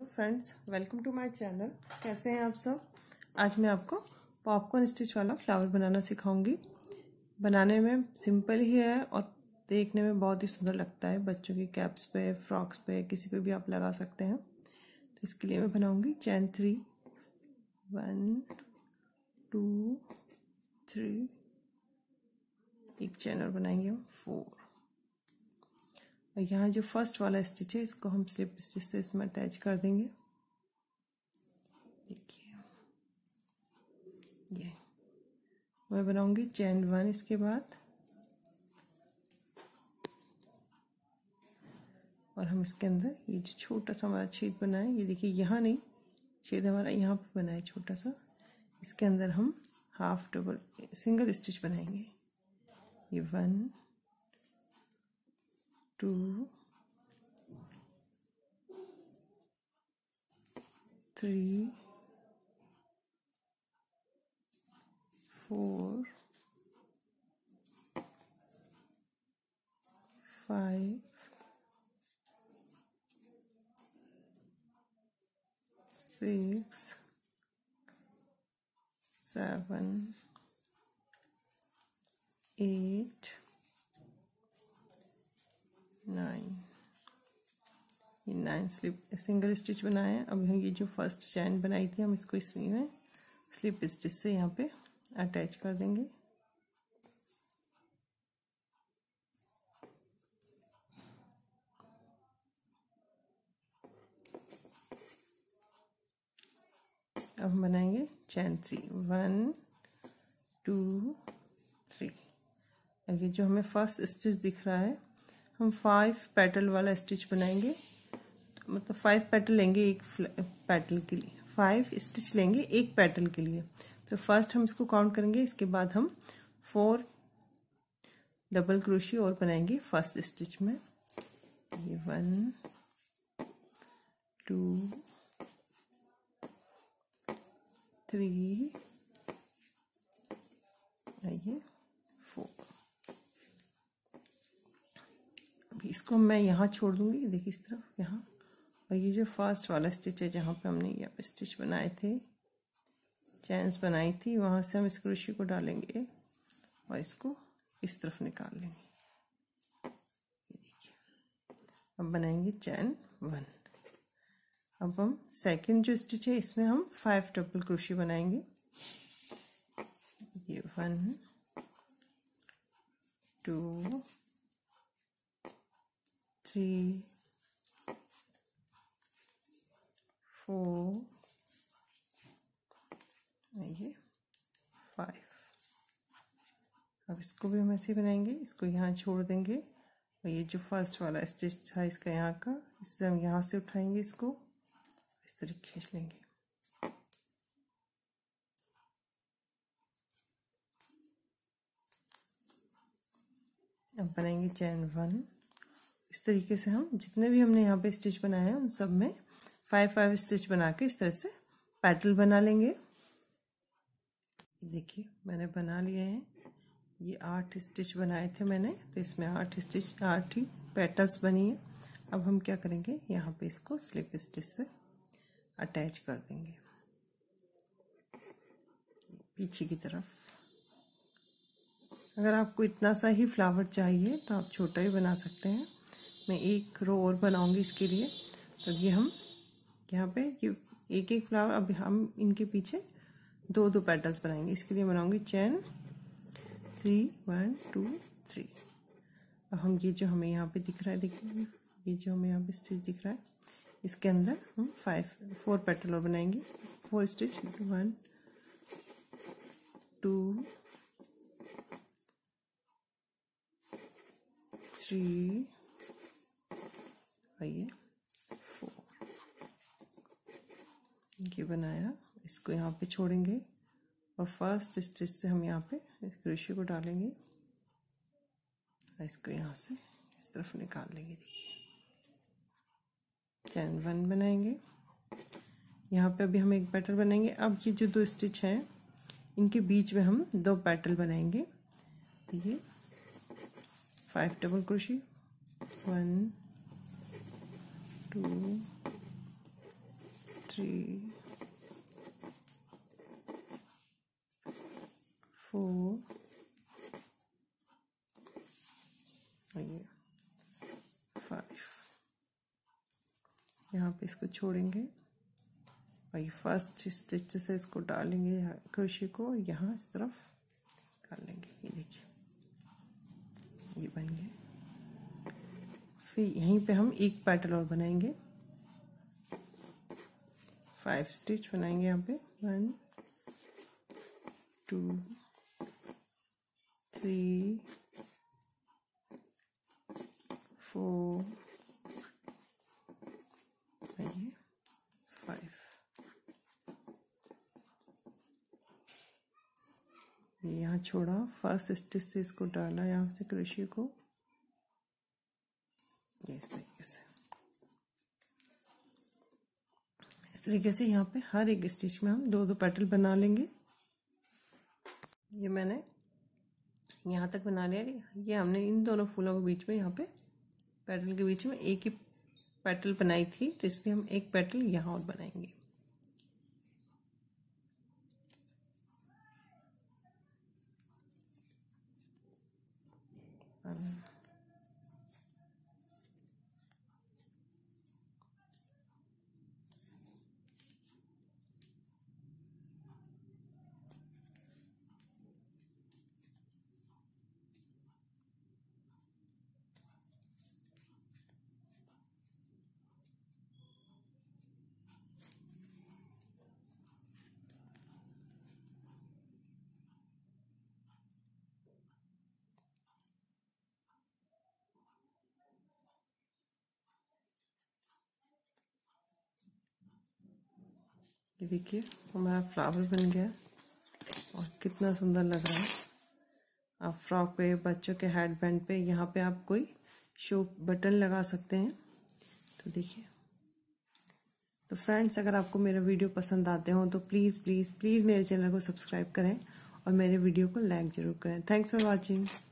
Friends, welcome to my channel. कैसे हैं आप सब। आज मैं आपको पॉपकॉर्न स्टिच वाला फ्लावर बनाना सिखाऊंगी। बनाने में सिंपल ही है और देखने में बहुत ही सुंदर लगता है। बच्चों की कैप्स पे, फ्रॉक्स पे, किसी पे भी आप लगा सकते हैं। तो इसके लिए मैं बनाऊंगी चैन 3, 1 2 3, एक चैन और बनाएंगे हम 4। और यहाँ जो फर्स्ट वाला स्टिच है इसको हम स्लिप स्टिच से इसमें अटैच कर देंगे। देखिए ये मैं बनाऊंगी चैन 1। इसके बाद और हम इसके अंदर ये जो छोटा सा हमारा छेद बना है, ये देखिए यहाँ नहीं, छेद हमारा यहाँ पे बना है छोटा सा। इसके अंदर हम हाफ डबल सिंगल स्टिच बनाएंगे। ये 1 2 3 4 5 6 7 8 9। ये 9 स्लिप सिंगल स्टिच बनाए हैं। अब हम ये जो फर्स्ट चैन बनाई थी हम इसको इसी में स्लिप स्टिच से यहाँ पे अटैच कर देंगे। अब हम बनाएंगे चैन 3, 1 2 3। अब ये जो हमें फर्स्ट स्टिच दिख रहा है, हम 5 पेटल वाला स्टिच बनाएंगे। तो मतलब 5 पेटल लेंगे एक पेटल के लिए, 5 स्टिच लेंगे एक पेटल के लिए। तो फर्स्ट हम इसको काउंट करेंगे, इसके बाद हम 4 डबल क्रोशे और बनाएंगे फर्स्ट स्टिच में। ये 1 2 3 ये 4। अभी इसको मैं यहाँ छोड़ दूंगी, देखिए इस तरफ यहाँ। और ये जो फर्स्ट वाला स्टिच है जहाँ पे हमने यहाँ पे स्टिच बनाए थे, चैन्स बनाई थी, वहाँ से हम इस क्रोशे को डालेंगे और इसको इस तरफ निकाल लेंगे। ये देखिए, अब बनाएंगे चैन 1। अब हम सेकंड जो स्टिच है इसमें हम 5 डबल क्रोशे बनाएंगे। ये 1 2 3 4 ये 5। अब इसको भी हम ऐसे बनाएंगे, इसको यहाँ छोड़ देंगे और ये जो फर्स्ट वाला स्टिच था इसका यहाँ का, इससे हम यहाँ से उठाएंगे, इसको इस तरह खींच लेंगे। अब बनाएंगे चैन 1। इस तरीके से हम जितने भी हमने यहाँ पे स्टिच बनाए हैं उन सब में 5 स्टिच बना के इस तरह से पेटल बना लेंगे। देखिए मैंने बना लिए हैं, ये 8 स्टिच बनाए थे मैंने, तो इसमें 8 स्टिच 8 ही पेटल्स बनी है। अब हम क्या करेंगे, यहाँ पे इसको स्लिप स्टिच से अटैच कर देंगे पीछे की तरफ। अगर आपको इतना सा ही फ्लावर चाहिए तो आप छोटा ही बना सकते हैं। मैं एक रो और बनाऊंगी इसके लिए। तो ये हम यहाँ पे ये एक एक फ्लावर, अब हम इनके पीछे 2 पेटल्स बनाएंगे। इसके लिए बनाऊंगी चैन 3, 1 2 3। अब हम ये जो हमें यहाँ पे दिख रहा है, देखिए ये जो हमें यहाँ पे स्टिच दिख रहा है, इसके अंदर हम 4 पेटल और बनाएंगे। 4 स्टिच 1 2 3 और ये 4। ये बनाया, इसको यहाँ पे छोड़ेंगे और फर्स्ट स्टिच से हम यहाँ पे इस क्रोशे को डालेंगे और इसको यहाँ से इस तरफ निकाल लेंगे। देखिए चैन 1 बनाएंगे। यहाँ पे अभी हम एक पेटल बनाएंगे। अब ये जो 2 स्टिच हैं इनके बीच में हम 2 पेटल बनाएंगे। तो ये 5 डबल क्रोशे 1 2 3 4 ये 5। यहाँ पे इसको छोड़ेंगे और ये फर्स्ट स्टिच से इसको डालेंगे क्रोशे को यहाँ इस तरफ कर लेंगे। ये देखिए ये बन गए। फिर यहीं पे हम एक पेटल और बनाएंगे, 5 स्टिच बनाएंगे यहाँ पे। 1 2 3 4 5। यहाँ छोड़ा, फर्स्ट स्टिच से इसको डाला यहाँ से क्रोशे को, ये इस तरीके से यहाँ पे हर एक स्टिच में हम 2-2 पेटल बना लेंगे। ये मैंने यहाँ तक बना लिया। ये हमने इन दोनों फूलों के बीच में, यहाँ पे पेटल के बीच में एक ही पेटल बनाई थी, तो इसलिए हम एक पेटल यहाँ और बनाएंगे। ये देखिए हमारा फ्लावर बन गया और कितना सुंदर लग रहा है। आप फ्रॉक पे, बच्चों के हेड बैंड पे, यहाँ पे आप कोई शो बटन लगा सकते हैं। तो देखिए, तो फ्रेंड्स अगर आपको मेरा वीडियो पसंद आते हो तो प्लीज़ प्लीज़ प्लीज़ मेरे चैनल को सब्सक्राइब करें और मेरे वीडियो को लाइक ज़रूर करें। Thanks for watching.